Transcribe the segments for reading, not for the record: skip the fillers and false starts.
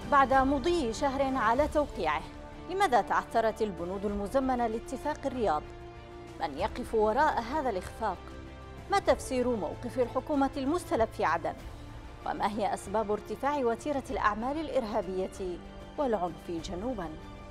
بعد مضي شهر على توقيعه، لماذا تعثرت البنود المزمنة لاتفاق الرياض؟ من يقف وراء هذا الإخفاق؟ ما تفسير موقف الحكومة المستلب في عدن؟ وما هي أسباب ارتفاع وتيرة الأعمال الإرهابية والعنف جنوباً؟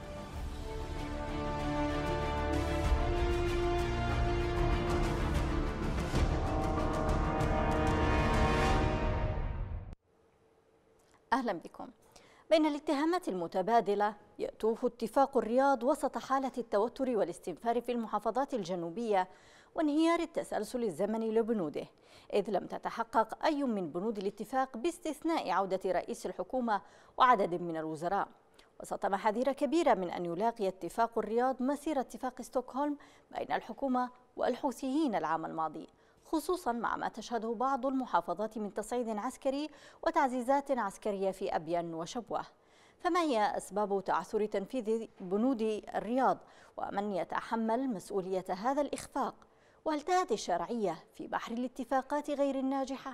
أهلا بكم. بين الاتهامات المتبادلة يأتوه اتفاق الرياض وسط حالة التوتر والاستنفار في المحافظات الجنوبية وانهيار التسلسل الزمني لبنوده، إذ لم تتحقق أي من بنود الاتفاق باستثناء عودة رئيس الحكومة وعدد من الوزراء، وسط محاذير كبيرة من أن يلاقي اتفاق الرياض مسير اتفاق ستوكهولم بين الحكومة والحوثيين العام الماضي، خصوصا مع ما تشهده بعض المحافظات من تصعيد عسكري وتعزيزات عسكرية في أبين وشبوة. فما هي أسباب تعثر تنفيذ بنود الرياض؟ ومن يتحمل مسؤولية هذا الإخفاق؟ وهل تهدي الشرعية في بحر الاتفاقات غير الناجحة؟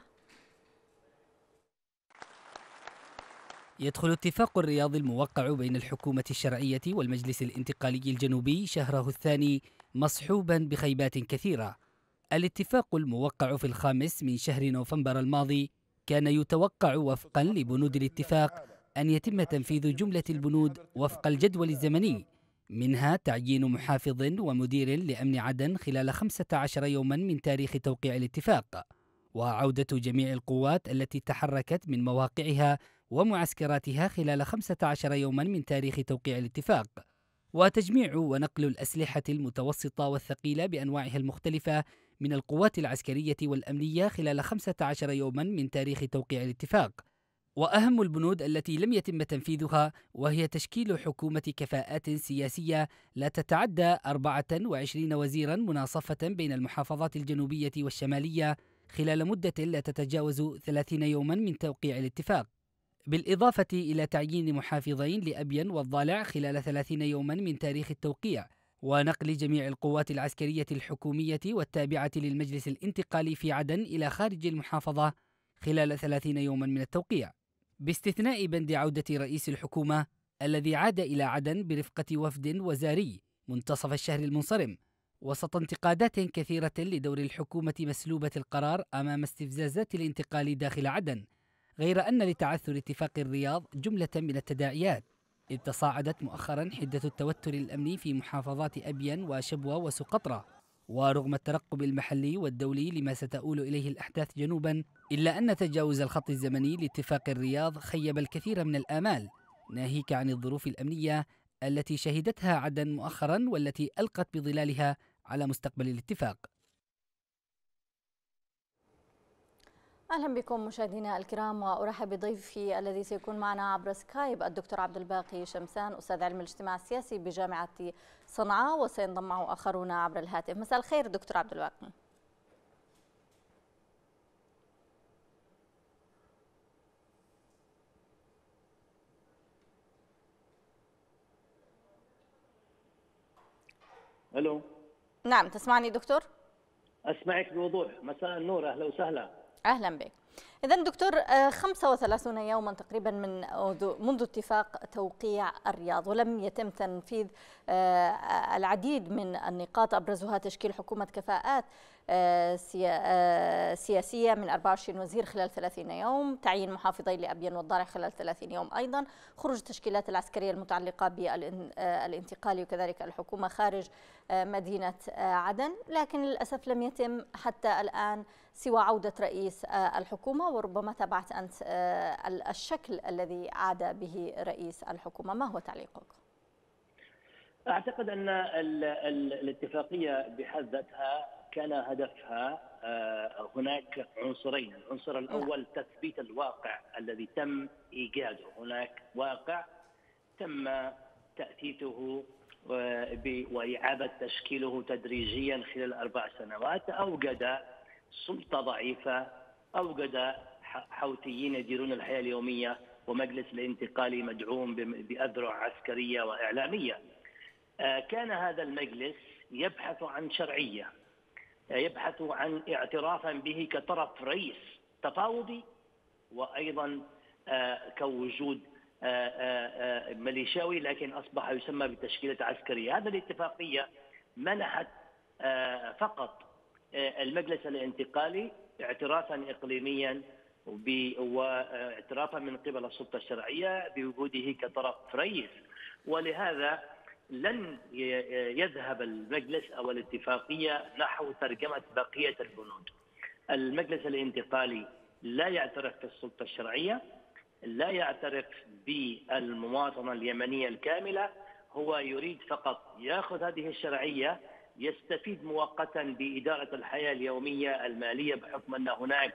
يدخل اتفاق الرياض الموقع بين الحكومة الشرعية والمجلس الانتقالي الجنوبي شهره الثاني مصحوبا بخيبات كثيرة. الاتفاق الموقع في 5 من شهر نوفمبر الماضي كان يتوقع وفقا لبنود الاتفاق أن يتم تنفيذ جملة البنود وفق الجدول الزمني، منها تعيين محافظ ومدير لأمن عدن خلال 15 يوما من تاريخ توقيع الاتفاق، وعودة جميع القوات التي تحركت من مواقعها ومعسكراتها خلال 15 يوما من تاريخ توقيع الاتفاق، وتجميع ونقل الأسلحة المتوسطة والثقيلة بأنواعها المختلفة من القوات العسكرية والأمنية خلال 15 يوما من تاريخ توقيع الاتفاق. وأهم البنود التي لم يتم تنفيذها وهي تشكيل حكومة كفاءات سياسية لا تتعدى 24 وزيرا مناصفة بين المحافظات الجنوبية والشمالية خلال مدة لا تتجاوز 30 يوما من توقيع الاتفاق، بالإضافة إلى تعيين محافظين لأبين والضالع خلال 30 يوما من تاريخ التوقيع، ونقل جميع القوات العسكرية الحكومية والتابعة للمجلس الانتقالي في عدن إلى خارج المحافظة خلال 30 يوما من التوقيع، باستثناء بند عودة رئيس الحكومة الذي عاد إلى عدن برفقة وفد وزاري منتصف الشهر المنصرم، وسط انتقادات كثيرة لدور الحكومة مسلوبة القرار أمام استفزازات الانتقال داخل عدن، غير أن لتعثر اتفاق الرياض جملة من التداعيات، إذ تصاعدت مؤخرا حدة التوتر الأمني في محافظات أبين وشبوة وسقطرى، ورغم الترقب المحلي والدولي لما ستؤول إليه الأحداث جنوبا، إلا أن تجاوز الخط الزمني لاتفاق الرياض خيب الكثير من الآمال، ناهيك عن الظروف الأمنية التي شهدتها عدن مؤخرا والتي ألقت بظلالها على مستقبل الاتفاق. أهلا بكم مشاهدينا الكرام، وأرحب بضيفي الذي سيكون معنا عبر سكايب الدكتور عبد الباقي شمسان، أستاذ علم الاجتماع السياسي بجامعة صنعاء، وسينضم معه آخرون عبر الهاتف. مساء الخير دكتور عبد الباقي. الو. نعم تسمعني دكتور؟ اسمعك بوضوح. مساء النور، اهلا وسهلا. اهلا بك. إذن دكتور، 35 يوما تقريبا منذ اتفاق توقيع الرياض، ولم يتم تنفيذ العديد من النقاط، أبرزها تشكيل حكومة كفاءات سياسية من 24 وزير خلال 30 يوم، تعيين محافظين لأبين والضالع خلال 30 يوم أيضا، خروج التشكيلات العسكرية المتعلقة بالانتقال وكذلك الحكومة خارج مدينة عدن، لكن للأسف لم يتم حتى الآن سوى عودة رئيس الحكومة. وربما تابعت أنت الشكل الذي عاد به رئيس الحكومة، ما هو تعليقك؟ أعتقد أن الاتفاقية بحد ذاتها كان هدفها هناك عنصرين. العنصر الأول تثبيت الواقع الذي تم إيجاده. هناك واقع تم تأثيثه وإعادة تشكيله تدريجيا خلال 4 سنوات، أوجد سلطة ضعيفة، أوجد حوثيين يديرون الحياة اليومية، ومجلس الانتقالي مدعوم بأذرع عسكرية وإعلامية. كان هذا المجلس يبحث عن شرعية، يبحث عن اعترافا به كطرف رئيس تفاوضي، وأيضا كوجود ميليشياوي، لكن أصبح يسمى بتشكيلة عسكرية. هذه الاتفاقية منحت فقط المجلس الانتقالي اعترافا إقليميا واعترافا من قبل السلطة الشرعية بوجوده كطرف رئيس، ولهذا لن يذهب المجلس أو الاتفاقية نحو ترجمة بقية البنود. المجلس الانتقالي لا يعترف بالسلطة الشرعية، لا يعترف بالمواطنة اليمنية الكاملة، هو يريد فقط يأخذ هذه الشرعية يستفيد مؤقتا بإدارة الحياة اليومية المالية، بحكم أن هناك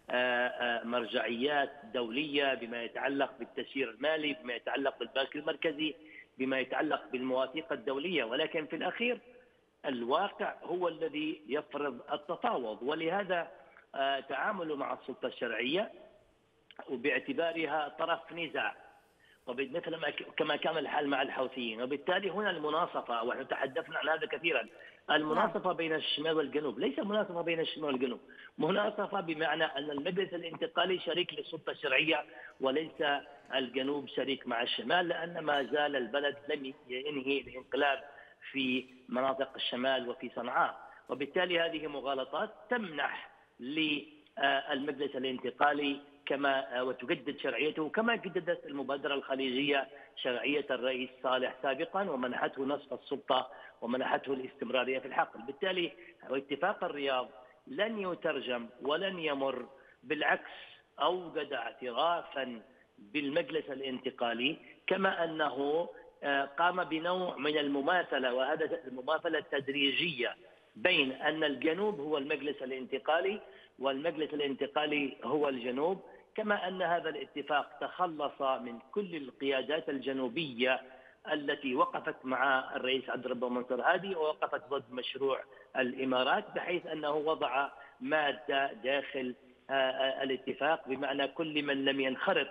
مرجعيات دولية بما يتعلق بالتسيير المالي، بما يتعلق بالبنك المركزي، بما يتعلق بالمواثيق الدولية، ولكن في الأخير الواقع هو الذي يفرض التفاوض. ولهذا تعامله مع السلطة الشرعية وباعتبارها طرف نزاع، ومثل كما كان الحال مع الحوثيين. وبالتالي هنا المناصفة، ونحن تحدثنا عن هذا كثيرا، المناصفة بين الشمال والجنوب ليس مناصفة بين الشمال والجنوب، مناصفة بمعنى أن المجلس الانتقالي شريك للسلطة الشرعية وليس الجنوب شريك مع الشمال، لأن ما زال البلد لم ينهي الانقلاب في مناطق الشمال وفي صنعاء. وبالتالي هذه مغالطات تمنح للمجلس الانتقالي كما وتجدد شرعيته كما جددت المبادرة الخليجية شرعية الرئيس صالح سابقا ومنحته نصف السلطة ومنحته الاستمرارية في الحقل. بالتالي اتفاق الرياض لن يترجم ولن يمر، بالعكس أوجد اعترافا بالمجلس الانتقالي، كما أنه قام بنوع من المماثلة، وهذا المماثلة التدريجية بين أن الجنوب هو المجلس الانتقالي والمجلس الانتقالي هو الجنوب، كما أن هذا الاتفاق تخلص من كل القيادات الجنوبية التي وقفت مع الرئيس عبد الرب منصور هادي ووقفت ضد مشروع الإمارات، بحيث أنه وضع مادة داخل الاتفاق بمعنى كل من لم ينخرط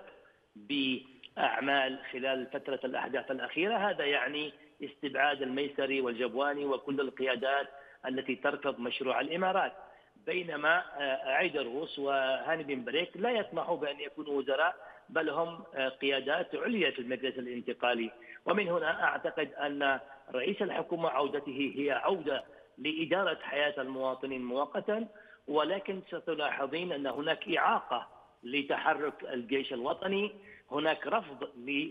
بأعمال خلال فترة الأحداث الأخيرة، هذا يعني استبعاد الميسري والجبواني وكل القيادات التي ترفض مشروع الإمارات. بينما عيدروس وهاني بن بريك لا يسمحوا بأن يكونوا وزراء، بل هم قيادات عليا في المجلس الانتقالي. ومن هنا أعتقد أن رئيس الحكومة عودته هي عودة لإدارة حياة المواطنين مؤقتا، ولكن ستلاحظين أن هناك إعاقة لتحرك الجيش الوطني، هناك رفض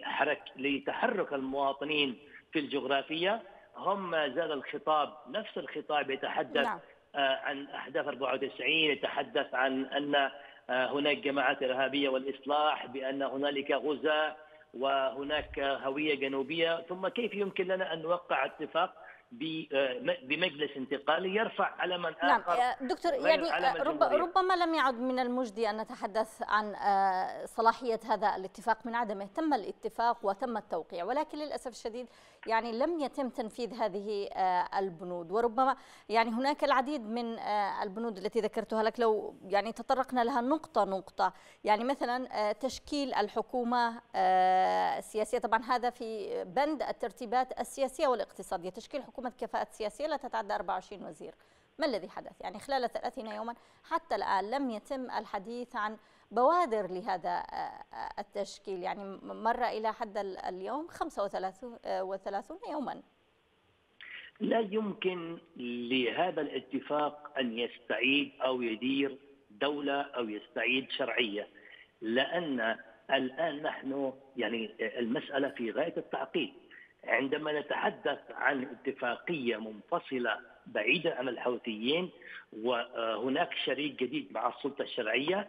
لتحرك المواطنين في الجغرافية. هم ما زال الخطاب نفس الخطاب يتحدث عن أحداث 94، يتحدث عن أن هناك جماعات إرهابية والإصلاح، بأن هنالك غزاة وهناك هوية جنوبية. ثم كيف يمكن لنا أن نوقع اتفاق بمجلس انتقالي يرفع علما آخر؟ نعم دكتور، يعني ربما لم يعد من المجدي أن نتحدث عن صلاحية هذا الاتفاق من عدمه. تم الاتفاق وتم التوقيع، ولكن للأسف الشديد يعني لم يتم تنفيذ هذه البنود، وربما يعني هناك العديد من البنود التي ذكرتها لك لو يعني تطرقنا لها نقطة نقطة. يعني مثلا تشكيل الحكومة السياسية، طبعا هذا في بند الترتيبات السياسية والاقتصادية، تشكيل حكومة كفاءة سياسية لا تتعدى 24 وزير. ما الذي حدث؟ يعني خلال 30 يوما حتى الآن لم يتم الحديث عن بوادر لهذا التشكيل، يعني مر إلى حد اليوم 35 يوما. لا يمكن لهذا الاتفاق أن يستعيد أو يدير دولة أو يستعيد شرعية، لأن الآن نحن يعني المسألة في غاية التعقيد. عندما نتحدث عن اتفاقية منفصلة بعيدة عن الحوثيين وهناك شريك جديد مع السلطة الشرعية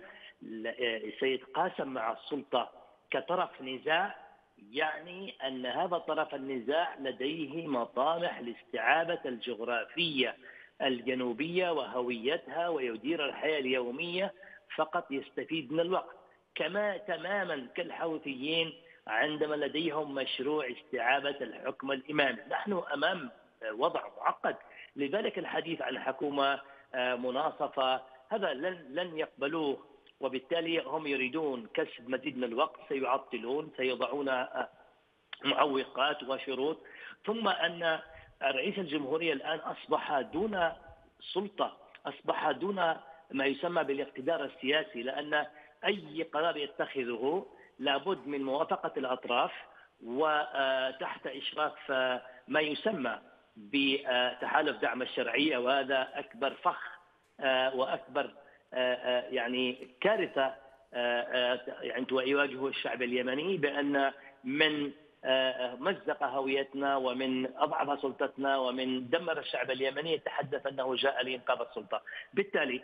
سيتقاسم مع السلطة كطرف نزاع، يعني أن هذا طرف النزاع لديه مطامح لاستعادة الجغرافية الجنوبية وهويتها ويدير الحياة اليومية، فقط يستفيد من الوقت، كما تماما كالحوثيين عندما لديهم مشروع استعادة الحكم الإمامي. نحن أمام وضع معقد، لذلك الحديث عن حكومة مناصفة هذا لن يقبلوه، وبالتالي هم يريدون كسب مزيد من الوقت، سيعطلون، سيضعون معوقات وشروط. ثم أن رئيس الجمهورية الآن أصبح دون سلطة، أصبح دون ما يسمى بالاقتدار السياسي، لأن أي قرار يتخذه لابد من موافقة الأطراف وتحت إشراف ما يسمى بتحالف دعم الشرعية، وهذا أكبر فخ وأكبر يعني كارثة يعني يواجه الشعب اليمني، بأن من مزق هويتنا ومن أضعف سلطتنا ومن دمر الشعب اليمني يتحدث أنه جاء لإنقاذ السلطة. بالتالي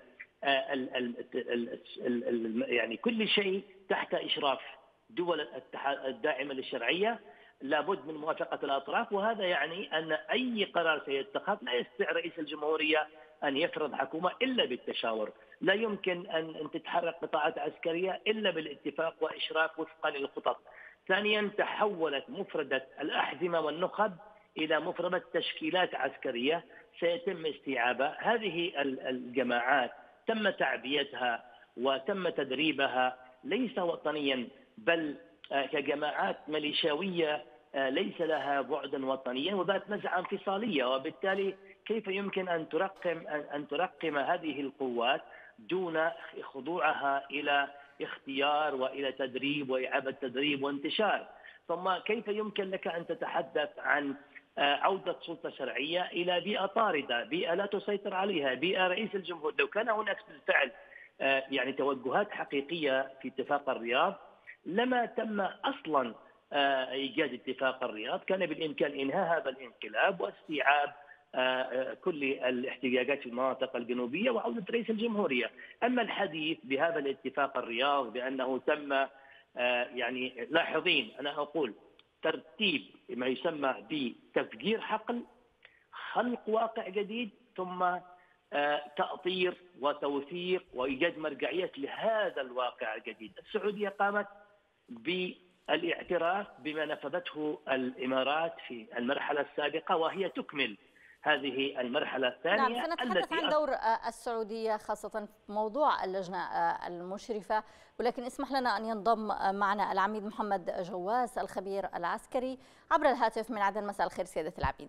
يعني كل شيء تحت إشراف دول الداعمة للشرعية لابد من موافقة الأطراف، وهذا يعني أن أي قرار سيتخذ لا يستطيع رئيس الجمهورية أن يفرض حكومة إلا بالتشاور، لا يمكن أن تتحرك قطاعات عسكرية إلا بالاتفاق وإشراف وفقا للخطط. ثانيا، تحولت مفردة الأحزمة والنخب إلى مفردة تشكيلات عسكرية سيتم استيعابها. هذه الجماعات تم تعبيتها وتم تدريبها ليس وطنيا بل كجماعات ميليشياوية ليس لها بعدا وطنيا وذات نزعة انفصالية، وبالتالي كيف يمكن أن ترقم هذه القوات دون خضوعها إلى اختيار وإلى تدريب وإعادة تدريب وانتشار؟ ثم كيف يمكن لك أن تتحدث عن عودة سلطة شرعية إلى بيئة طاردة، بيئة لا تسيطر عليها، بيئة رئيس الجمهورية؟ لو كان هناك بالفعل يعني توجهات حقيقية في اتفاق الرياض لما تم أصلا إيجاد اتفاق الرياض، كان بالإمكان إنهاء هذا الانقلاب واستيعاب كل الاحتجاجات في المناطق الجنوبية وعودة رئيس الجمهورية. أما الحديث بهذا الاتفاق الرياض بأنه تم يعني لاحظين أنا أقول ترتيب ما يسمى بتفجير حقل، خلق واقع جديد، ثم تأطير وتوثيق وإيجاد مرجعية لهذا الواقع الجديد. السعودية قامت بالاعتراف بما نفذته الإمارات في المرحلة السابقة، وهي تكمل هذه المرحلة الثانية. نعم، سنتحدث عن دور السعودية خاصة في موضوع اللجنة المشرفة، ولكن اسمح لنا أن ينضم معنا العميد محمد جواس الخبير العسكري عبر الهاتف من عدن. مساء الخير سيادة العميد.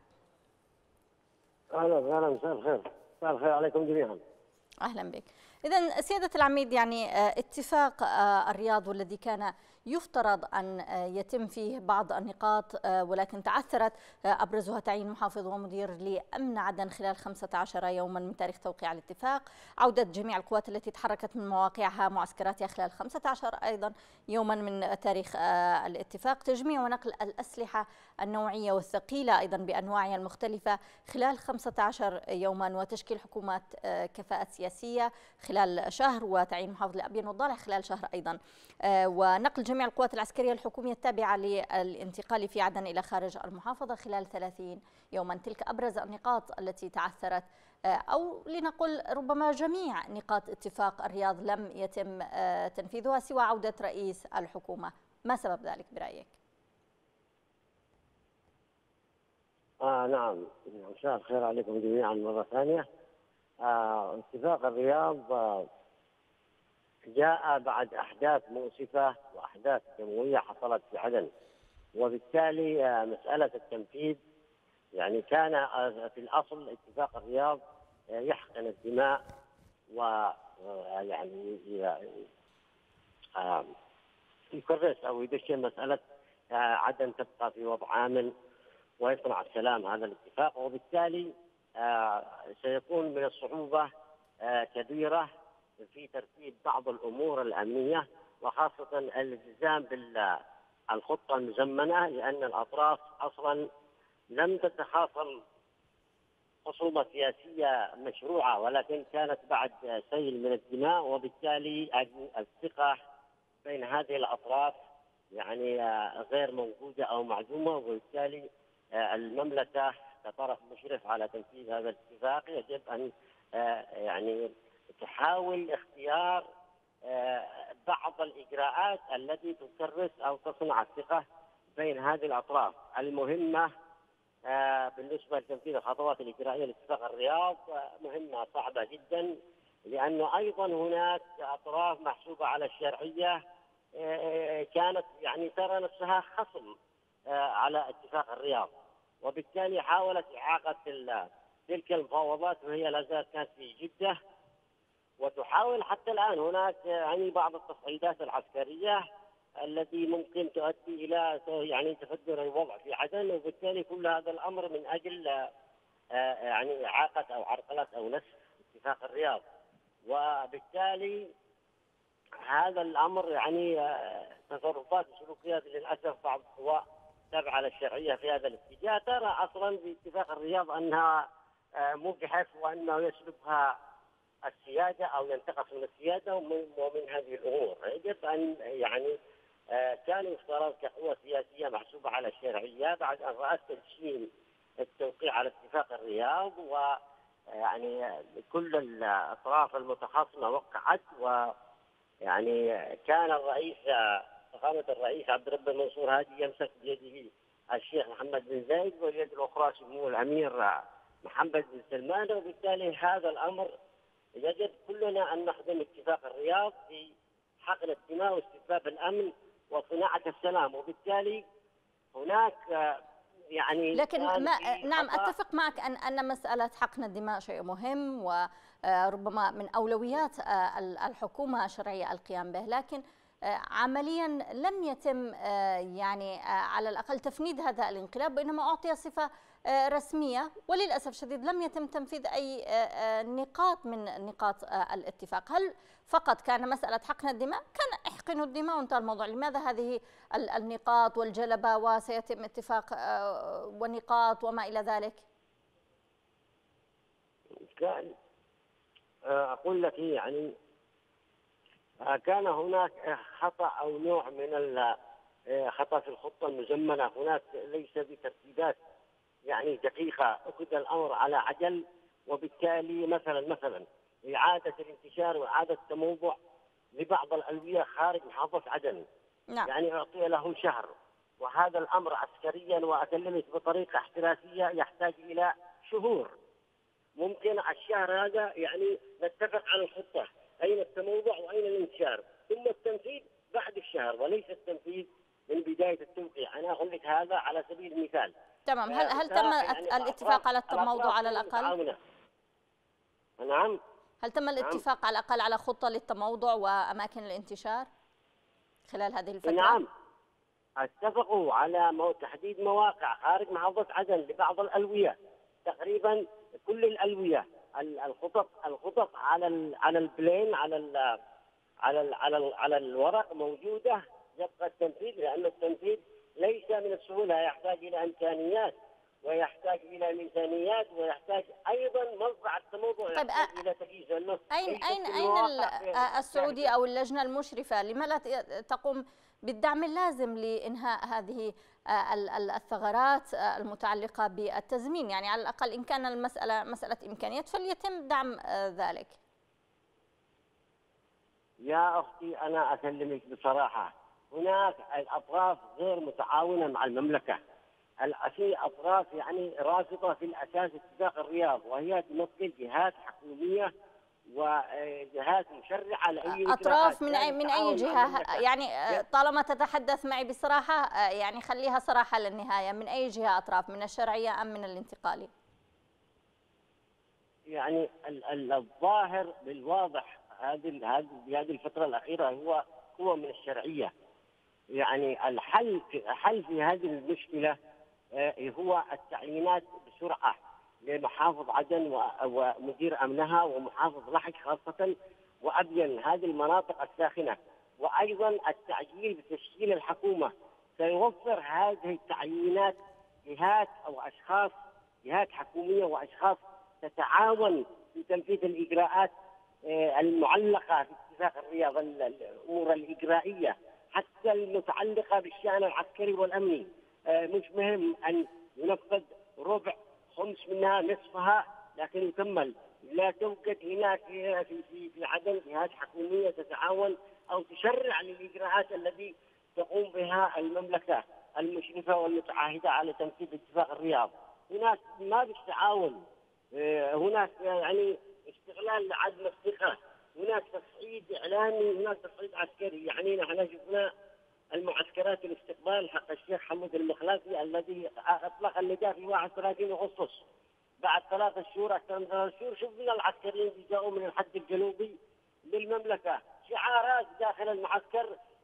أهلا مساء الخير. مساء الخير عليكم جميعا. أهلا بك. إذن سيادة العميد، يعني اتفاق الرياض والذي كان يفترض أن يتم فيه بعض النقاط ولكن تعثرت، أبرزها تعيين محافظ ومدير لأمن عدن خلال 15 يوما من تاريخ توقيع الاتفاق، عودة جميع القوات التي تحركت من مواقعها معسكراتها خلال 15 أيضا يوما من تاريخ الاتفاق، تجميع ونقل الأسلحة النوعية والثقيلة أيضا بأنواعها المختلفة خلال 15 يوما، وتشكيل حكومات كفاءة سياسية خلال شهر، وتعيين محافظ الأبين والضالع خلال شهر أيضا، ونقل جميع القوات العسكرية الحكومية التابعة للانتقال في عدن إلى خارج المحافظة خلال 30 يوما. تلك أبرز النقاط التي تعثرت، أو لنقل ربما جميع نقاط اتفاق الرياض لم يتم تنفيذها سوى عودة رئيس الحكومة. ما سبب ذلك برأيك؟ نعم، مساء الخير عليكم جميعا مرة ثانية. اتفاق الرياض جاء بعد أحداث مؤسفة وأحداث دموية حصلت في عدن، وبالتالي مسألة التنفيذ يعني كان في الأصل اتفاق الرياض يحقن الدماء ويعني يكرس أو يدشن مسألة عدن تبقى في وضع آمن ويصنع السلام هذا الاتفاق، وبالتالي سيكون من الصعوبة كبيرة في ترتيب بعض الأمور الأمنية، وخاصة الالتزام بالخطة المزمنة، لأن الأطراف أصلا لم تتخاصم خصومة سياسية مشروعة، ولكن كانت بعد سيل من الدماء، وبالتالي الثقة بين هذه الأطراف يعني غير موجودة أو معدومة، وبالتالي المملكة كطرف مشرف على تنفيذ هذا الاتفاق يجب أن يعني تحاول اختيار بعض الإجراءات التي تكرس أو تصنع الثقة بين هذه الأطراف المهمة بالنسبة لتنفيذ الخطوات الإجرائية لاتفاق الرياض. مهمة صعبة جدا، لأنه أيضا هناك أطراف محسوبة على الشرعية كانت يعني ترى نفسها خصم على اتفاق الرياض، وبالتالي حاولت إعاقة تلك المفاوضات وهي لا زالت كانت في جدة، وتحاول حتى الآن. هناك يعني بعض التصعيدات العسكرية التي ممكن تؤدي إلى يعني تفجر الوضع في عدن، وبالتالي كل هذا الأمر من أجل يعني إعاقة أو عرقلة أو نسف اتفاق الرياض. وبالتالي هذا الأمر يعني تصرفات وسلوكيات للأسف بعض القوى تابعة للشرعية في هذا الاتجاه ترى أصلا باتفاق الرياض أنها مجحف وأنه يسلبها السيادة أو ينتقص من السيادة ومن هذه الأمور. يجب أن يعني كان يفترض كقوة سياسية محسوبة على الشرعية بعد أن رأت تدشين التوقيع على اتفاق الرياض، ويعني كل الأطراف المتخاصمة وقعت، ويعني كان الرئيس فخامة الرئيس عبد الرب المنصور هادي يمسك بيده الشيخ محمد بن زايد واليد الأخرى سمو الأمير محمد بن سلمان. وبالتالي هذا الأمر يجب كلنا أن نخدم اتفاق الرياض في حقن الدماء واستتباب الأمن وصناعة السلام. وبالتالي هناك يعني لكن نعم أتفق معك أن مسألة حقن الدماء شيء مهم وربما من أولويات الحكومة الشرعية القيام به، لكن عمليا لم يتم يعني على الأقل تفنيد هذا الانقلاب، وإنما أعطي صفة رسمية، وللأسف الشديد لم يتم تنفيذ أي نقاط من نقاط الاتفاق. هل فقط كان مسألة حقن الدماء؟ كان احقنوا الدماء وانتهى الموضوع. لماذا هذه النقاط والجلبة وسيتم اتفاق ونقاط وما إلى ذلك؟ كان أقول لك يعني كان هناك خطأ أو نوع من الخطأ في الخطة المزمنة. هناك ليس بترتيبات يعني دقيقة، أخذ الأمر على عجل، وبالتالي مثلا إعادة الانتشار وإعادة التموضع لبعض الألوية خارج محافظة عدن. نعم. يعني أعطي له شهر، وهذا الأمر عسكريا وأكلمك بطريقة احترافية يحتاج إلى شهور. ممكن الشهر هذا يعني نتفق على الخطة، أين التموضع وأين الانتشار، ثم التنفيذ بعد الشهر وليس التنفيذ من بداية التوقيع. أنا أقول لك هذا على سبيل المثال. تمام. هل تم يعني الاتفاق على التموضع على الأقل؟ نعم. هل تم الاتفاق على الأقل على خطة للتموضع وأماكن الانتشار خلال هذه الفترة؟ نعم، اتفقوا على تحديد مواقع خارج محافظة عدن لبعض الألوية، تقريبا كل الألوية. الخطط على البلين على الورق موجودة، يبقى التنفيذ، لأن التنفيذ ليس من السهولة، يحتاج إلى إمكانيات ويحتاج إلى ميزانيات ويحتاج أيضا موقع التموضع، يحتاج إلى تجهيز النص. أين السعودية أو اللجنة المشرفة لما لا تقوم بالدعم اللازم لإنهاء هذه الثغرات المتعلقة بالتزمين؟ يعني على الأقل إن كان المسألة مسألة إمكانيات فليتم دعم ذلك. يا أختي أنا أكلمك بصراحة، هناك الأطراف غير متعاونة مع المملكة. في أطراف يعني رافضة في الأساس اتفاق الرياض، وهي تمثل جهات حكومية وجهات مشرعة لأي أطراف من أي جهة؟ يعني طالما تتحدث معي بصراحة يعني خليها صراحة للنهاية. من أي جهة أطراف؟ من الشرعية أم من الانتقالي؟ في الظاهر بالواضح هذه الفترة الأخيرة هو من الشرعية. يعني الحل في هذه المشكلة هو التعيينات بسرعة لمحافظ عدن ومدير أمنها ومحافظ لحج خاصة، وأبين هذه المناطق الساخنة، وأيضا التعجيل بتشكيل الحكومة. سيوفر هذه التعيينات جهات أو أشخاص، جهات حكومية وأشخاص تتعاون في تنفيذ الإجراءات المعلقة في اتفاق الرياض، الأمور الإجرائية حتى المتعلقة بالشأن العسكري والأمني. مش مهم أن ينفذ ربع خمس منها نصفها، لكن يكمل. لا توجد هناك في عدن جهات حكومية تتعاون أو تشرع للإجراءات التي تقوم بها المملكة المشرفة والمتعاهدة على تنفيذ اتفاق الرياض. هناك ما فيش تعاون، هناك يعني استغلال لعدم الثقة، هناك تصعيد إعلامي، هناك تصعيد عسكري. يعني نحن شفنا المعسكرات الاستقبال حق الشيخ حمود المخلافي الذي أطلق النداء في 31 أغسطس. بعد 3 شهور، أكثر من 3 شهور، شفنا العسكريين اللي جاءوا من الحد الجنوبي للمملكة، شعارات داخل المعسكر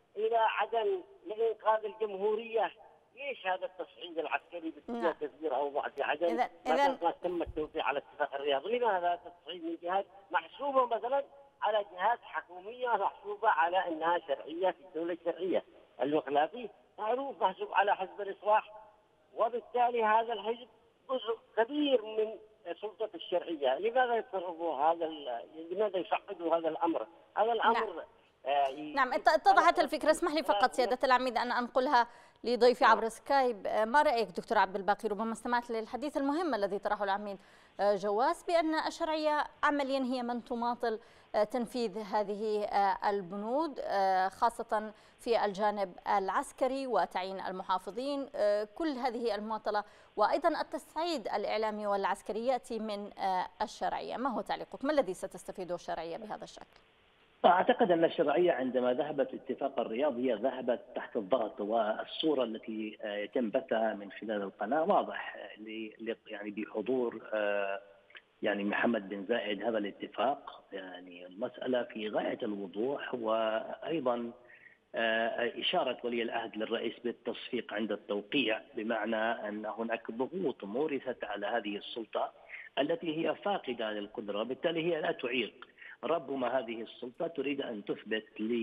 إلى عدن لإنقاذ الجمهورية. ليش هذا التصعيد العسكري باتجاه تدبير أوضاع في عدن ما تم التوقيع على اتفاق الرياض؟ لماذا التصعيد من جهات محسوبة مثلا على جهات حكومية محسوبة على أنها شرعية في الدولة الشرعية؟ المخلافي معروف محسوب على حزب الإصلاح، وبالتالي هذا الحزب جزء كبير من سلطة الشرعية. لماذا يتصرفوا لماذا يصعدوا هذا الأمر؟ هذا الأمر نعم اتضحت الفكرة. اسمح لي فقط سيادة العميد أن أنقلها لضيفي عبر سكايب. ما رأيك دكتور عبد الباقي؟ ربما استمعت للحديث المهم الذي طرحه العميد جواس بأن الشرعية عمليا هي من تماطل تنفيذ هذه البنود، خاصة في الجانب العسكري وتعيين المحافظين. كل هذه المماطلة وأيضا التصعيد الإعلامي والعسكري يأتي من الشرعية. ما هو تعليقك؟ ما الذي ستستفيده الشرعية بهذا الشكل؟ أعتقد أن الشرعية عندما ذهبت اتفاق الرياض هي ذهبت تحت الضغط، والصورة التي يتم بثها من خلال القناة واضح يعني بحضور يعني محمد بن زايد هذا الاتفاق. يعني المسألة في غاية الوضوح، وأيضا إشارة ولي العهد للرئيس بالتصفيق عند التوقيع، بمعنى أن هناك ضغوط مورست على هذه السلطة التي هي فاقدة للقدرة، وبالتالي هي لا تعيق. ربما هذه السلطة تريد أن تثبت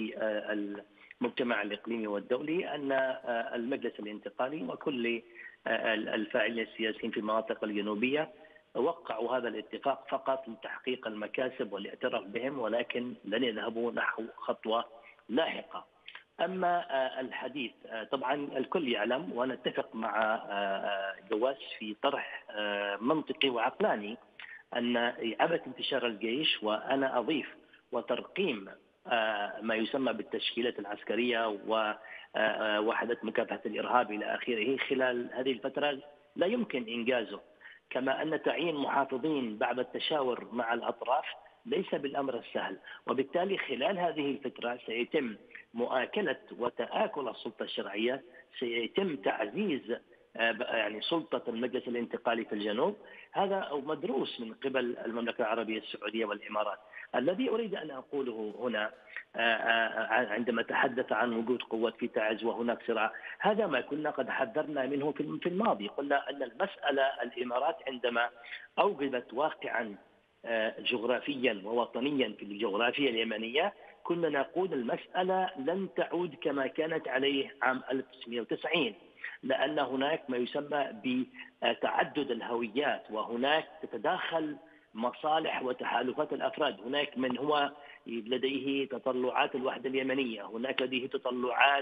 للمجتمع الإقليمي والدولي أن المجلس الانتقالي وكل الفاعلين السياسيين في المناطق الجنوبية وقعوا هذا الاتفاق فقط لتحقيق المكاسب والاعتراف بهم، ولكن لن يذهبوا نحو خطوة لاحقة. أما الحديث، طبعا الكل يعلم ونتفق مع جواس في طرح منطقي وعقلاني أن إعادة انتشار الجيش، وأنا أضيف وترقيم ما يسمى بالتشكيلات العسكرية ووحدة مكافحة الإرهاب إلى آخره خلال هذه الفترة لا يمكن إنجازه، كما أن تعيين محافظين بعد التشاور مع الأطراف ليس بالأمر السهل. وبالتالي خلال هذه الفترة سيتم مؤاكلة وتآكل السلطة الشرعية، سيتم تعزيز يعني سلطة المجلس الانتقالي في الجنوب. هذا مدروس من قبل المملكة العربية السعودية والإمارات. الذي أريد أن أقوله هنا عندما تحدث عن وجود قوة في تعز وهناك صراع، هذا ما كنا قد حذرنا منه في الماضي. قلنا أن المسألة الإمارات عندما أوجدت واقعا جغرافيا ووطنيا في الجغرافيا اليمنية، كنا نقول المسألة لن تعود كما كانت عليه عام 1990، لأن هناك ما يسمى بتعدد الهويات، وهناك تتداخل مصالح وتحالفات الأفراد. هناك من هو لديه تطلعات الوحدة اليمنية، هناك لديه تطلعات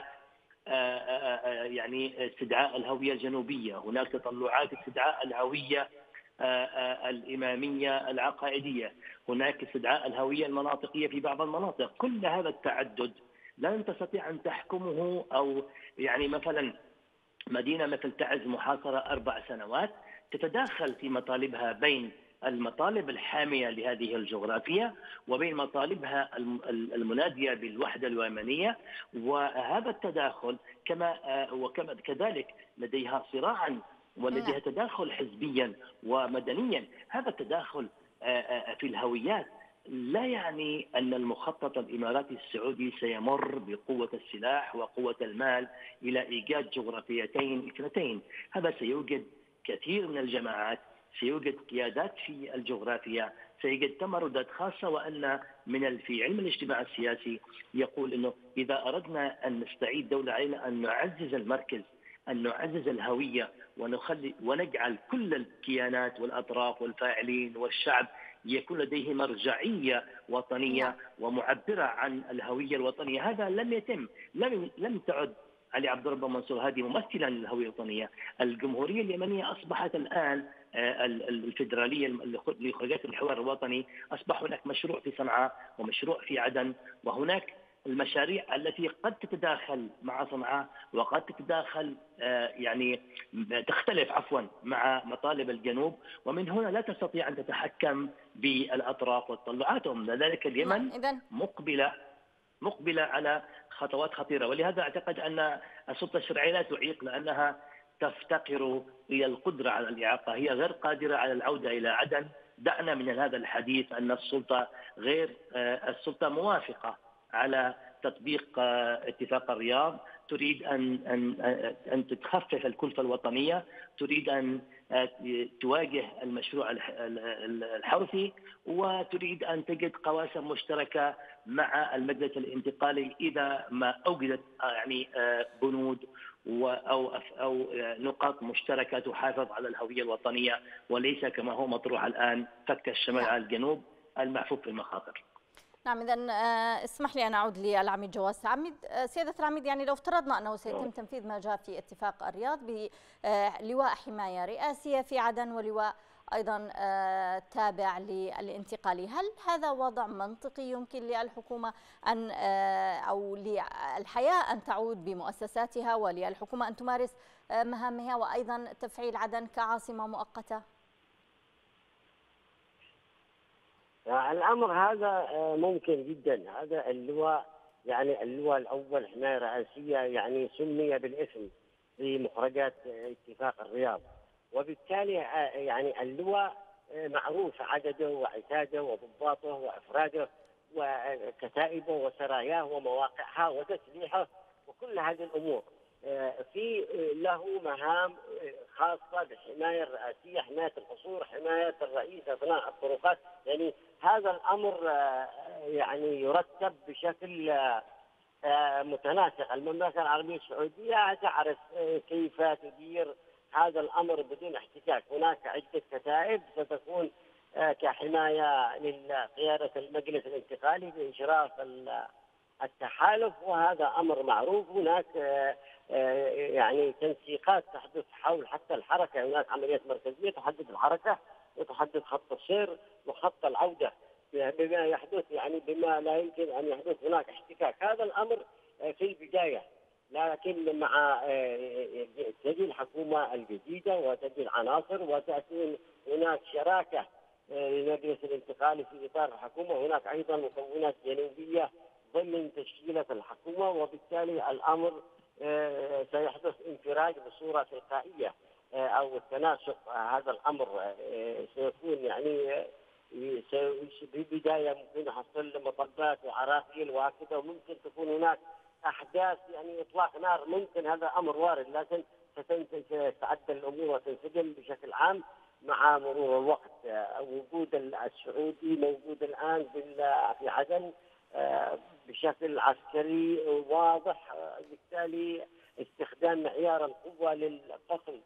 يعني استدعاء الهوية الجنوبية، هناك تطلعات استدعاء الهوية الإمامية العقائدية، هناك استدعاء الهوية المناطقية في بعض المناطق. كل هذا التعدد لن تستطيع أن تحكمه، أو يعني مثلا مدينة مثل تعز محاصرة 4 سنوات تتداخل في مطالبها بين المطالب الحامية لهذه الجغرافيا وبين مطالبها المنادية بالوحدة اليمنية، وهذا التداخل كذلك لديها صراعا ولديها تداخل حزبيا ومدنيا. هذا التداخل في الهويات لا يعني أن المخطط الإماراتي السعودي سيمر بقوة السلاح وقوة المال إلى إيجاد جغرافيتين اثنتين. هذا سيوجد كثير من الجماعات، سيوجد قيادات في الجغرافيا، سيوجد تمردات خاصة. وأن في علم الاجتماع السياسي يقول أنه إذا أردنا أن نستعيد دولة علينا أن نعزز المركز، أن نعزز الهوية، ونجعل كل الكيانات والأطراف والفاعلين والشعب يكون لديه مرجعية وطنية ومعبرة عن الهوية الوطنية. هذا لم يتم. لم تعد علي عبد الرب منصور هادي ممثلا للهوية الوطنية. الجمهورية اليمنية أصبحت الآن الفيدرالية لخرجات الحوار الوطني، أصبح هناك مشروع في صنعاء ومشروع في عدن، وهناك المشاريع التي قد تتداخل مع صنعاء وقد تتداخل يعني تختلف مع مطالب الجنوب، ومن هنا لا تستطيع أن تتحكم بالأطراف وتطلعاتهم. لذلك اليمن مقبلة على خطوات خطيرة، ولهذا أعتقد أن السلطة الشرعية لا تعيق، لأنها تفتقر إلى القدرة على الإعاقة. هي غير قادرة على العودة إلى عدن. دعنا من هذا الحديث أن السلطة موافقة على تطبيق اتفاق الرياض، تريد أن تخفف الكلفة الوطنية، تريد أن تواجه المشروع الحرثي، وتريد أن تجد قواسم مشتركة مع المجلس الانتقالي إذا ما أوجدت يعني بنود أو نقاط مشتركة تحافظ على الهوية الوطنية، وليس كما هو مطروح الآن فك الشمال على الجنوب المحفوف بالمخاطر. نعم، إذا اسمح لي أن أعود للعميد جواز. عميد، سيادة العميد، يعني لو افترضنا أنه سيتم تنفيذ ما جاء في اتفاق الرياض بلواء حماية رئاسية في عدن ولواء أيضا تابع للانتقالي، هل هذا وضع منطقي يمكن للحكومة أن أو للحياة أن تعود بمؤسساتها وللحكومة أن تمارس مهامها وأيضا تفعيل عدن كعاصمة مؤقتة؟ الأمر هذا ممكن جدا. هذا اللواء، يعني اللواء الأول حماية رئاسية، يعني سمي بالاسم في مخرجات اتفاق الرياض، وبالتالي يعني اللواء معروف عدده وعتاده وضباطه وأفراده وكتائبه وسراياه ومواقعها وتسليحه وكل هذه الأمور. في له مهام خاصة بالحماية الرئاسية، حماية القصور، حماية الرئيس أثناء الطرقات. يعني هذا الأمر يعني يرتب بشكل متناسق. المملكة العربية السعودية تعرف كيف تدير هذا الأمر بدون احتكاك. هناك عدة كتائب ستكون كحماية لقيادة المجلس الانتقالي بإشراف التحالف، وهذا أمر معروف. هناك يعني تنسيقات تحدث حول حتى الحركة، هناك عمليات مركزية تحدد الحركة وتحدد خط السير وخط العودة بما يحدث، يعني بما لا يمكن أن يحدث هناك احتكاك. هذا الأمر في البداية، لكن مع تجي الحكومة الجديدة وتجي العناصر وتأتي هناك شراكة للمجلس الانتقالي في إطار الحكومة، هناك أيضا مكونات جنوبية ضمن تشكيلة الحكومة، وبالتالي الأمر سيحدث انفراج بصورة تلقائية أو التناسق. هذا الأمر سيكون يعني في بداية ممكن يحصل مطبات وعراقيل وهكذا، وممكن تكون هناك أحداث يعني إطلاق نار، ممكن هذا أمر وارد، لكن ستتعدل الأمور وتنسجم بشكل عام مع مرور الوقت. وجود السعودي موجود الآن في عدن بشكل عسكري واضح، بالتالي استخدام معيار القوة للفصل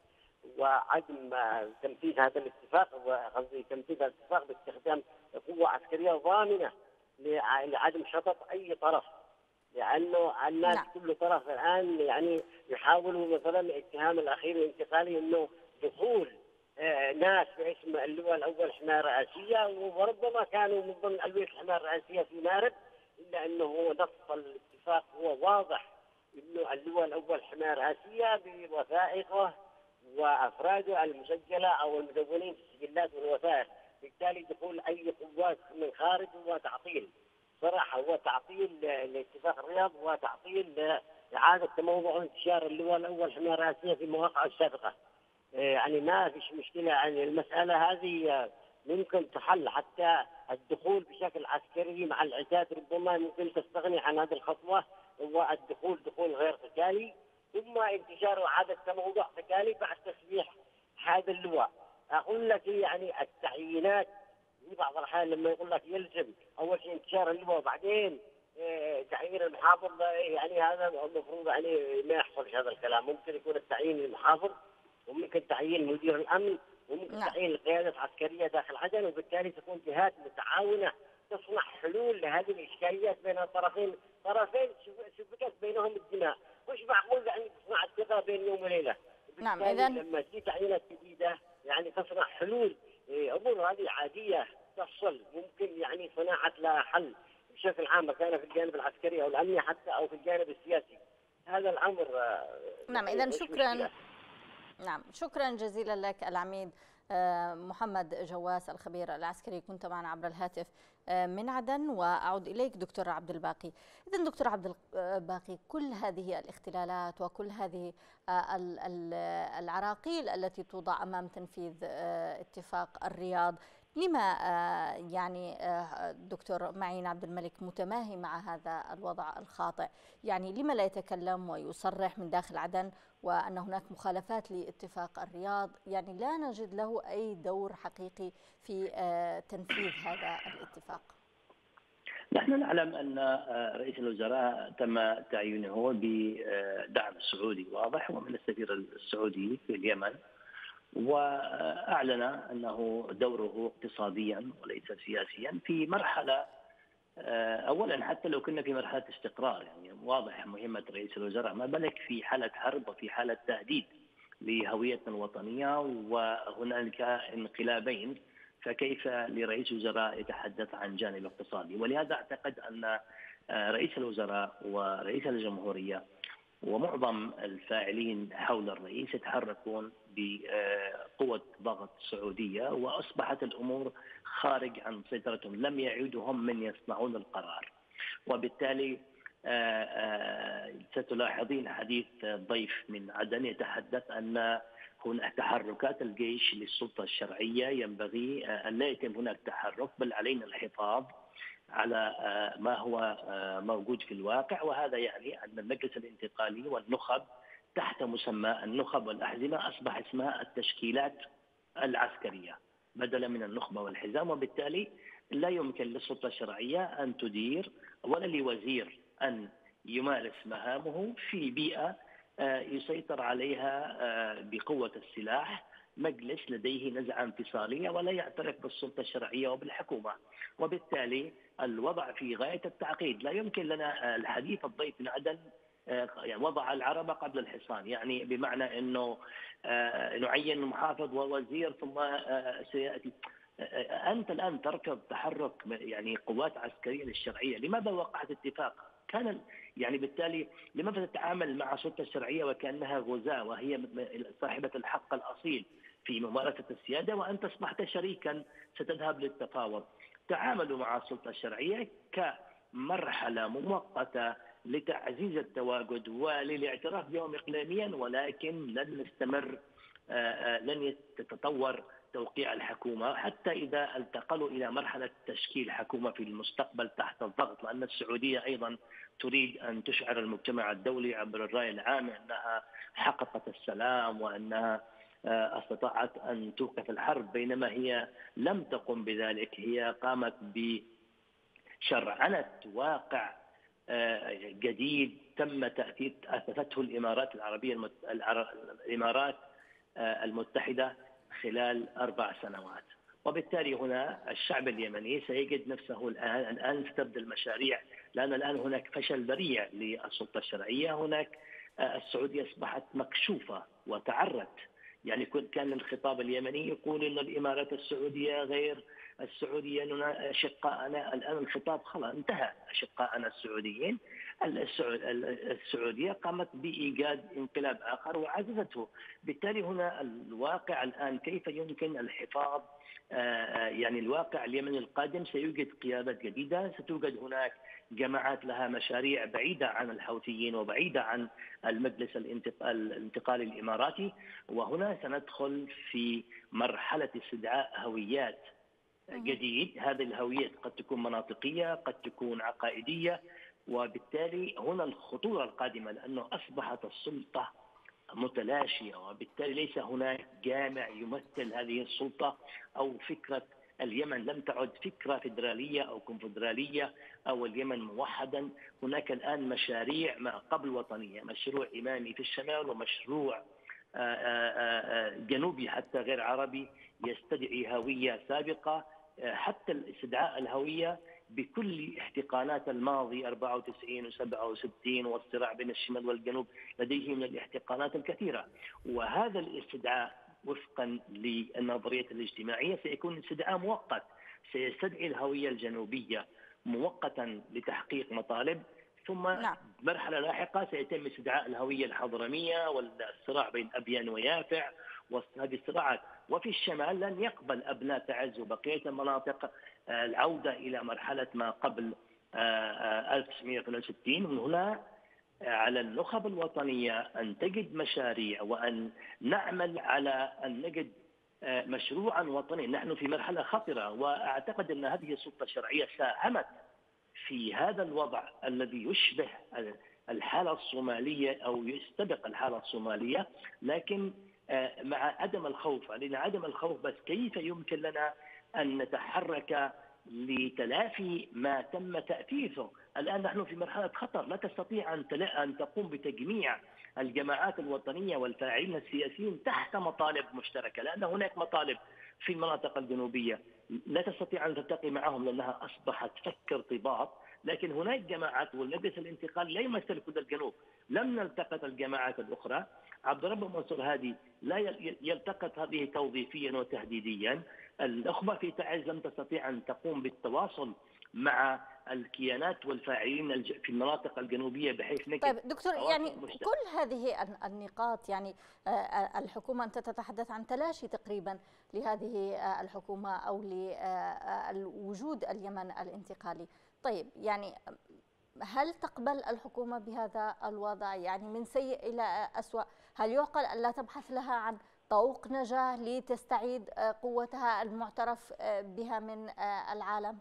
وعدم تنفيذ هذا الاتفاق، وقصدي تنفيذ الاتفاق باستخدام قوة عسكرية ضامنة لعدم شطط أي طرف، لأنه الناس كل طرف الآن يعني يحاولوا مثلا اتهام الأخير الانتقالي أنه دخول ناس باسم اللواء الأول حماية رئاسية، وربما كانوا من ضمن ألوية الحماية الرئاسية في مارب، إلا أنه نص الاتفاق هو واضح أنه اللواء الأول حماية رئاسية بوثائقه وأفراده المسجلة أو المدونين في السجلات والوثائق. بالتالي دخول أي قوات من خارج هو تعطيل، صراحة هو تعطيل لاتفاق الرياض وتعطيل لإعادة تموضع انتشار اللواء الأول حماية رئاسية في مواقعه السابقة. يعني ما فيش مشكلة، يعني المسألة هذه ممكن تحل، حتى الدخول بشكل عسكري مع العتاد ربما ممكن تستغني عن هذه الخطوة، والدخول دخول غير قتالي، ثم انتشار وإعادة تموضع قتالي بعد تسليح هذا اللواء. أقول لك يعني التعيينات في بعض الأحيان لما يقول لك يلزم أول شيء انتشار اللواء وبعدين تعيين المحافظ، يعني هذا المفروض يعني ما يحصلش هذا الكلام. ممكن يكون التعيين المحافظ، وممكن تعيين مدير الأمن، وممكن تعيين القيادة العسكرية داخل عدن، وبالتالي تكون جهات متعاونة تصنع حلول لهذه الإشكاليات بين طرفين سفكت بينهم الدماء. مش معقول يعني تصنع الثقة بين يوم وليلة. نعم، إذن لما تجي تعيينات جديدة يعني تصنع حلول، أمور هذه عادية تحصل، ممكن يعني صناعة لها حل بشكل عام، كان في الجانب العسكري أو الأمني حتى أو في الجانب السياسي. هذا الأمر نعم، إذن شكرا. نعم، شكرا جزيلا لك العميد محمد جواس الخبير العسكري، كنت معنا عبر الهاتف من عدن. وأعود إليك دكتور عبد الباقي. إذن دكتور عبد الباقي، كل هذه الاختلالات وكل هذه العراقيل التي توضع أمام تنفيذ اتفاق الرياض لما يعني دكتور معين عبد الملك متماهي مع هذا الوضع الخاطئ؟ يعني لما لا يتكلم ويصرح من داخل عدن وأن هناك مخالفات لاتفاق الرياض؟ يعني لا نجد له أي دور حقيقي في تنفيذ هذا الاتفاق. نحن نعلم أن رئيس الوزراء تم تعيينه بدعم سعودي واضح ومن السفير السعودي في اليمن، وأعلن أنه دوره اقتصاديا وليس سياسيا في مرحلة، أولا حتى لو كنا في مرحلة استقرار، يعني واضح مهمة رئيس الوزراء، ما بالك في حالة حرب وفي حالة تهديد لهويتنا الوطنية وهنالك انقلابين، فكيف لرئيس الوزراء يتحدث عن جانب اقتصادي؟ ولهذا أعتقد أن رئيس الوزراء ورئيس الجمهورية ومعظم الفاعلين حول الرئيس يتحركون بقوة ضغط سعودية، وأصبحت الأمور خارج عن سيطرتهم، لم يعودوا هم من يصنعون القرار. وبالتالي ستلاحظين حديث ضيف من عدن يتحدث أن هناك تحركات الجيش للسلطة الشرعية، ينبغي أن لا يتم هناك تحرك، بل علينا الحفاظ على ما هو موجود في الواقع. وهذا يعني أن المجلس الانتقالي والنخب تحت مسمى النخب والأحزمة أصبح اسمها التشكيلات العسكرية بدلا من النخبة والحزام، وبالتالي لا يمكن للسلطة الشرعية أن تدير ولا لوزير أن يمارس مهامه في بيئة يسيطر عليها بقوة السلاح مجلس لديه نزعة انفصالية ولا يعترف بالسلطة الشرعية وبالحكومة. وبالتالي الوضع في غاية التعقيد. لا يمكن لنا الحديث الضيف من عدن يعني وضع العربة قبل الحصان، يعني بمعنى أنه نعين محافظ ووزير ثم سيأتي. أنت الآن تركض تحرك يعني قوات عسكرية للشرعية. لماذا وقعت اتفاق؟ كان يعني بالتالي لماذا تتعامل مع السلطة الشرعية وكأنها غزاة وهي صاحبة الحق الأصيل في ممارسة السيادة، وأنت أصبحت شريكا ستذهب للتفاوض؟ تعاملوا مع السلطة الشرعية كمرحلة مؤقتة لتعزيز التواجد وللاعتراف بهم إقليميا، ولكن لن نستمر، لن يتطور توقيع الحكومة حتى إذا انتقلوا إلى مرحلة تشكيل حكومة في المستقبل تحت الضغط، لأن السعودية أيضا تريد أن تشعر المجتمع الدولي عبر الرأي العام أنها حققت السلام وأنها استطاعت أن توقف الحرب، بينما هي لم تقم بذلك. هي قامت بشرعنة واقع جديد تم أسسته الإمارات العربية الإمارات المتحدة خلال 4 سنوات. وبالتالي هنا الشعب اليمني سيجد نفسه الآن ستبدأ المشاريع، لأن الآن هناك فشل ذريع للسلطة الشرعية. هناك السعودية أصبحت مكشوفة وتعرت، يعني كان الخطاب اليمني يقول أن الإمارات السعودية غير السعودية أشقاءنا، الآن الخطاب خلاص انتهى، أشقاءنا السعوديين. السعودية قامت بإيجاد انقلاب آخر وعززته. بالتالي هنا الواقع الآن كيف يمكن الحفاظ، يعني الواقع اليمني القادم سيوجد قيادات جديدة، ستوجد هناك جماعات لها مشاريع بعيدة عن الحوثيين وبعيدة عن المجلس الانتقالي الإماراتي، وهنا سندخل في مرحلة استدعاء هويات جديد. هذه الهويات قد تكون مناطقية، قد تكون عقائدية، وبالتالي هنا الخطورة القادمة، لأنه أصبحت السلطة متلاشية، وبالتالي ليس هناك جامع يمثل هذه السلطة، أو فكرة اليمن لم تعد فكرة فيدرالية أو كونفدرالية أو اليمن موحدا. هناك الآن مشاريع ما قبل وطنية، مشروع إمامي في الشمال ومشروع جنوبي حتى غير عربي يستدعي هوية سابقة. حتى الاستدعاء الهوية بكل احتقانات الماضي 94 و67 والصراع بين الشمال والجنوب لديه من الاحتقانات الكثيرة، وهذا الاستدعاء وفقا للنظرية الاجتماعية سيكون استدعاء مؤقت، سيستدعي الهوية الجنوبية مؤقتا لتحقيق مطالب، ثم مرحلة لاحقة سيتم استدعاء الهوية الحضرمية والصراع بين أبيان ويافع وهذه الصراعات. وفي الشمال لن يقبل أبناء تعز وبقية المناطق العودة إلى مرحلة ما قبل 1962. ومن هنا على النخب الوطنية أن تجد مشاريع وأن نعمل على أن نجد مشروعا وطنيا. نحن في مرحلة خطرة، وأعتقد أن هذه السلطة الشرعية ساهمت في هذا الوضع الذي يشبه الحالة الصومالية أو يستبق الحالة الصومالية، لكن مع عدم الخوف. علينا عدم الخوف، بس كيف يمكن لنا أن نتحرك لتلافي ما تم تأثيثه؟ الآن نحن في مرحلة خطر، لا تستطيع أن تقوم بتجميع الجماعات الوطنية والفاعلين السياسيين تحت مطالب مشتركة، لأن هناك مطالب في المناطق الجنوبية لا تستطيع أن تلتقي معهم لأنها أصبحت فك ارتباط، لكن هناك جماعات، والمجلس الانتقالي لا يمثل كل الجنوب. لم نلتقط الجماعات الأخرى. عبد الرب منصور هادي لا يلتقط هذه توظيفيا وتهديديا. الأخوة في تعز لم تستطيع أن تقوم بالتواصل مع الكيانات والفاعلين في المناطق الجنوبية بحيث نجد. طيب دكتور، يعني كل هذه النقاط، يعني الحكومة أنت تتحدث عن تلاشي تقريبا لهذه الحكومة أو لوجود اليمن الانتقالي. طيب يعني هل تقبل الحكومة بهذا الوضع، يعني من سيء إلى أسوأ؟ هل يعقل أن لا تبحث لها عن طوق نجاة لتستعيد قوتها المعترف بها من العالم؟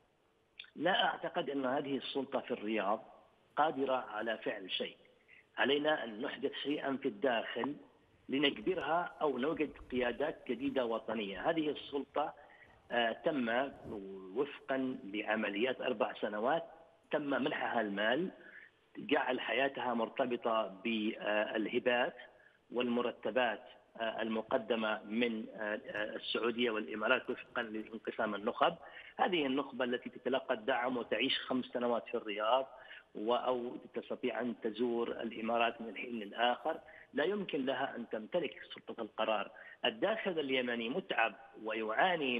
لا أعتقد أن هذه السلطة في الرياض قادرة على فعل شيء. علينا أن نحدث شيئا في الداخل لنجبرها أو نوجد قيادات جديدة وطنية. هذه السلطة تم وفقا لعمليات 4 سنوات تم منحها المال، جعل حياتها مرتبطة بالهبات والمرتبات المقدمة من السعودية والإمارات وفقا لانقسام النخب. هذه النخبة التي تتلقى الدعم وتعيش 5 سنوات في الرياض أو تستطيع أن تزور الإمارات من الحين للآخر، لا يمكن لها أن تمتلك سلطة القرار. الداخل اليمني متعب ويعاني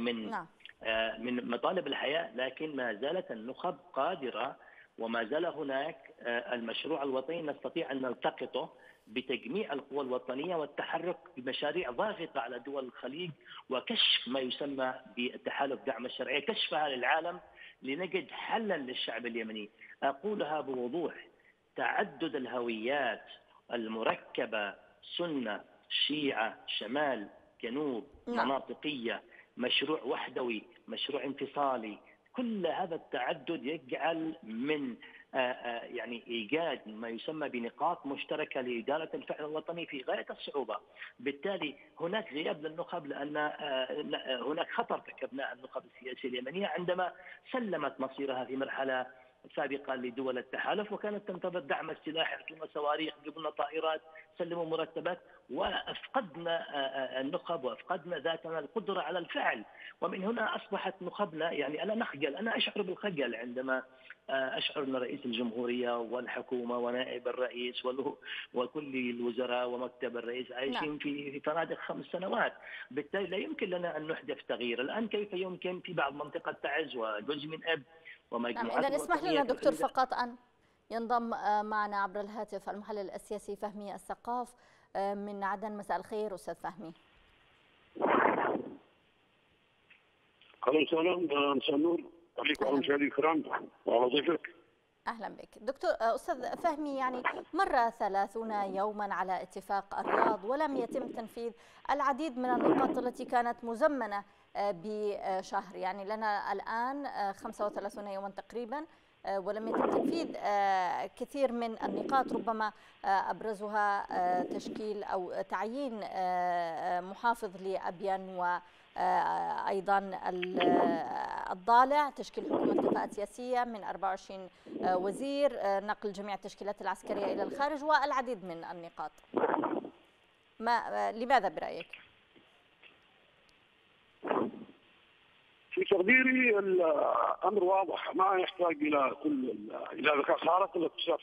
من مطالب الحياة، لكن ما زالت النخب قادرة، وما زال هناك المشروع الوطني نستطيع أن نلتقطه بتجميع القوى الوطنية والتحرك بمشاريع ضاغطة على دول الخليج وكشف ما يسمى بتحالف دعم الشرعية، كشفها للعالم لنجد حلا للشعب اليمني. أقولها بوضوح: تعدد الهويات المركبة، سنة، شيعة، شمال، جنوب، مناطقية، مشروع وحدوي، مشروع انفصالي، كل هذا التعدد يجعل من يعني إيجاد ما يسمى بنقاط مشتركة لإدارة الفعل الوطني في غاية الصعوبة. بالتالي هناك غياب للنخب، لأن هناك خطر ارتكبناه النخب السياسية اليمنية عندما سلمت مصيرها في مرحلة سابقا لدول التحالف، وكانت تنتظر دعم السلاح، يعطونا صواريخ، يجيبوا طائرات، سلموا مرتبات، وأفقدنا النخب وأفقدنا ذاتنا القدرة على الفعل. ومن هنا أصبحت نخبنا، يعني أنا نخجل، أنا أشعر بالخجل عندما أشعر أن رئيس الجمهورية والحكومة ونائب الرئيس وكل الوزراء ومكتب الرئيس عايشين في فنادق 5 سنوات. بالتالي لا يمكن لنا أن نحدث تغيير. الآن كيف يمكن في بعض منطقة تعز وجزء من أب ومجموعات إذا اسمح لنا دكتور فقط أن ينضم معنا عبر الهاتف المحلل السياسي فهمي السقاف من عدن. مساء الخير أستاذ فهمي. أهلا وسهلا، مساء النور عليك وعلى المشاهدين الكرام وعلى ضيفك. أهلا بك دكتور. أستاذ فهمي، يعني مر 30 يوما على اتفاق الرياض ولم يتم تنفيذ العديد من النقاط التي كانت مزمنة بشهر، يعني لنا الآن 35 يوما تقريبا ولم يتم تنفيذ كثير من النقاط، ربما أبرزها تشكيل أو تعيين محافظ لأبين وأيضا الضالع، تشكيل حكومة كفاءة سياسية من 24 وزير، نقل جميع التشكيلات العسكرية إلى الخارج والعديد من النقاط. لماذا برأيك؟ في تقديري الأمر واضح، ما يحتاج إلى ذكاء خارق لاكتشاف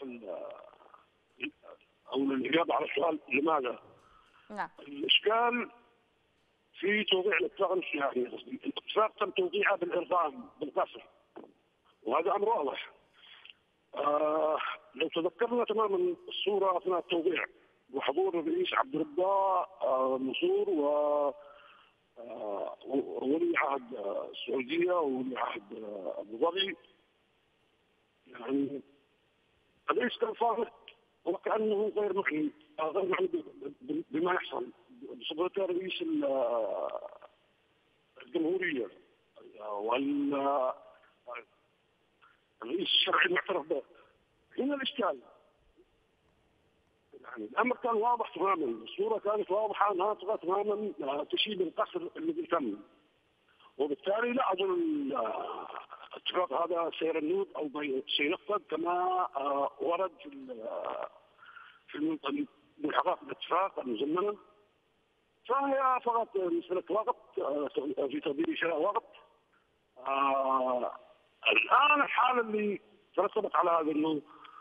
أو الإجابة على السؤال لماذا. نعم. الإشكال في توضيع الاتفاق الانسحابي. الاتفاق تم توضيعه بالإرغام بالقصر، وهذا أمر واضح. لو تذكرنا تماما الصورة أثناء التوضيع وحضور الرئيس عبد الرباء منصور وولي عهد السعودية وولي عهد أبو ظبي، يعني الرئيس كان صامت وكأنه غير معني بما يحصل بصفته رئيس الجمهوريه والرئيس الشرعي المعترف به. هنا الاشكال، يعني الامر كان واضح تماما، الصوره كانت واضحه ناطقه تماما تشير بالقصر الذي تم، وبالتالي لا اظن الاتفاق هذا سيرنود او سينفذ كما ورد في ملحقات الاتفاق المزمنه. فهي فقط مساله وقت، في تقديري شيء وقت. الان الحاله اللي ترتبت على هذا انه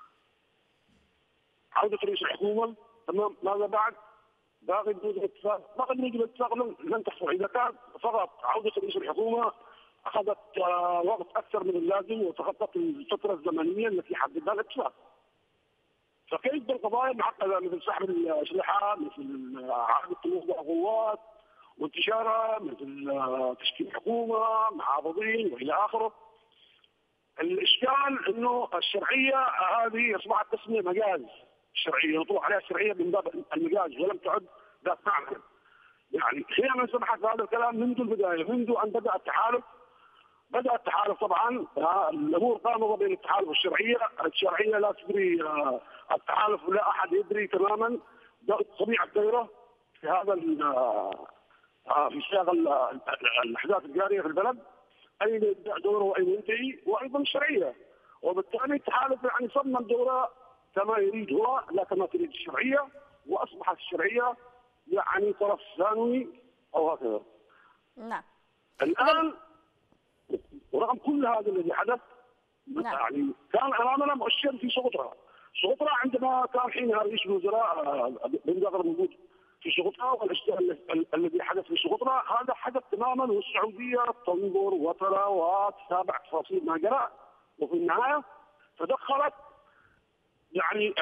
عودة رئيس الحكومة، تمام، ماذا بعد؟ باقي بنود الاتفاق، باقي بنود الاتفاق لن تحصل. إذا كان فقط عودة رئيس الحكومة أخذت وقت أكثر من اللازم وتخطت الفترة الزمنية التي حددها الاتفاق. فكيف بالقضايا المعقدة مثل سحب الأسلحة، مثل عادة توزيع القوات وانتشارها، مثل تشكيل حكومة معارضين وإلى آخره. الإشكال إنه الشرعية هذه أصبحت تسمية مجاز. الشرعيه يطلق عليها الشرعيه من باب المجاز ولم تعد ذات معنى. يعني هي من سمحت بهذا الكلام منذ البدايه، منذ ان بدا التحالف. بدا التحالف طبعا الامور قامت بين التحالف والشرعيه، الشرعيه لا تدري، التحالف لا احد يدري تماما طبيعه دائره في هذا في سياق الاحداث الجاريه في البلد، اين يبدا دوره واين ينتهي، وايضا الشرعيه. وبالتالي التحالف يعني صمم دوره كما يريد هو لا كما تريد الشرعيه، واصبحت الشرعيه يعني طرف ثانوي او هكذا. نعم. الان ورغم كل هذا الذي حدث، نعم، يعني كان امامنا مؤشر في سقوطها. سقوطها عندما كان حينها رئيس الوزراء بن جابر موجود في سقوطها، والاشياء الذي حدث في سقوطها هذا حدث تماما، والسعوديه تنظر وترى وتتابع تفاصيل ما جرى، وفي النهايه تدخلت يعني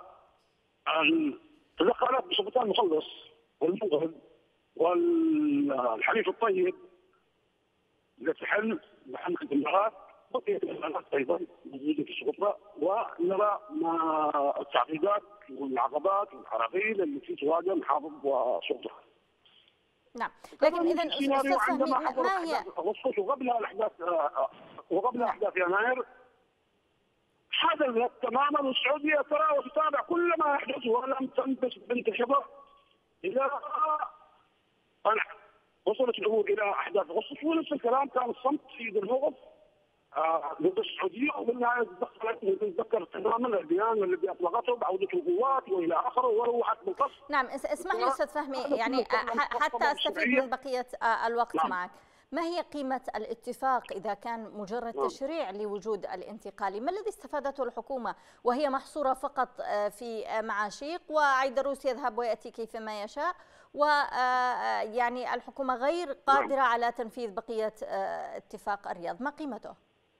تدخلت بسلطان المخلص والمنقذ والحليف الطيب لتحل محل الامارات، بقيت الامارات ايضا موجوده في سقوطها، ونرى ما التعقيدات والعقبات والعراقيل التي تواجه محافظ وسلطها. نعم، لكن اذا استاذ فهمي ما هي اغسطس وقبل احداث يناير حدثت تماما، والسعوديه ترى وتتابع كل ما يحدث ولم تنبس بنت شبر الى ان وصلت الامور الى احداث اغسطس، ونفس الكلام كان الصمت في ذي الموقف ضد السعوديه، وبالنهايه تدخلت نتذكر تماما البيان الذي اطلقته بعوده القوات والى اخره، وروحت بالقصد. نعم، اسمح لي استاذ فهمي، يعني حتى استفيد من بقيه الوقت. نعم. معك، ما هي قيمة الاتفاق إذا كان مجرد تشريع لوجود الانتقالي؟ ما الذي استفادته الحكومة وهي محصورة فقط في معاشيق، وعيدروس يذهب ويأتي كيفما يشاء، ويعني الحكومة غير قادرة على تنفيذ بقية اتفاق الرياض؟ ما قيمته؟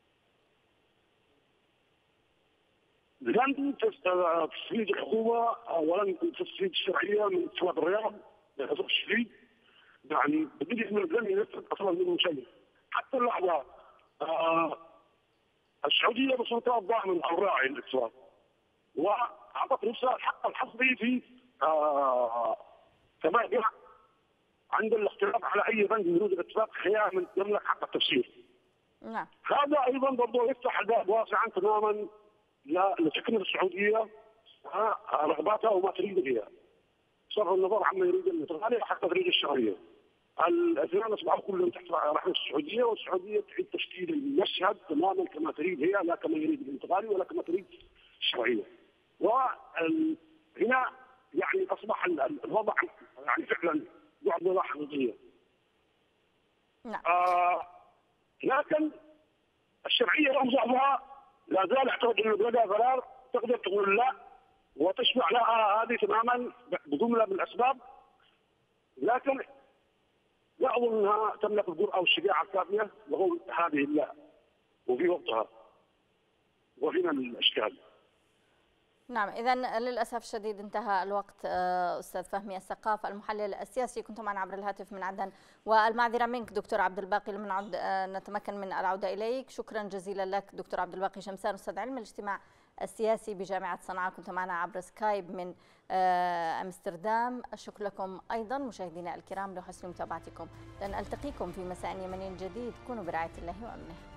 لن تستفيد الحكومة ولن تستفيد الشرعية من اتفاق الرياض للأسف الشديد. يعني بدي من لم ينفذ اصلا منه شيء حتى اللحظه. السعوديه بسلطات ضامن الراعي الاتفاق، واعطت نفسها الحق الحصري في كما جاء عند الاختلاف على اي بند من بنود الاتفاق خيار يملك حق التفسير. نعم. هذا ايضا برضه يفتح الباب واسعا تماما لتكمل السعوديه رغباتها وما تريد فيها، صرف النظر عما يريد الانتقالي حتى تريد الشرعيه. الاثنين اصبحوا كلهم تحت رحمه السعوديه، والسعوديه تعيد تشكيل المشهد تماما كما تريد هي، لا كما يريد الانتقالي ولا كما تريد الشرعيه. وهنا يعني اصبح الوضع يعني فعلا ضعضله حقيقيه. نعم. لكن الشرعيه رغم ضعفها لا زال اعتقد انه بلدها قرار تقدر تقول لا وتشفع لها هذه تماما بجمله من الاسباب، لكن لا اظن انها تملك الجرأه والشجاعه الكافيه وهو هذه لا وفي وقتها وفينا من الاشكال. نعم، إذا للأسف الشديد انتهى الوقت. أستاذ فهمي السقاف المحلل السياسي كنت معنا عبر الهاتف من عدن، والمعذرة منك دكتور عبد الباقي لم نتمكن من العودة إليك. شكرا جزيلا لك دكتور عبد الباقي شمسان، أستاذ علم الاجتماع السياسي بجامعة صنعاء، كنت معنا عبر سكايب من أمستردام. الشكر لكم أيضا مشاهدينا الكرام لحسن متابعتكم. لن ألتقيكم في مساء يمني جديد. كونوا برعاية الله وأمنه.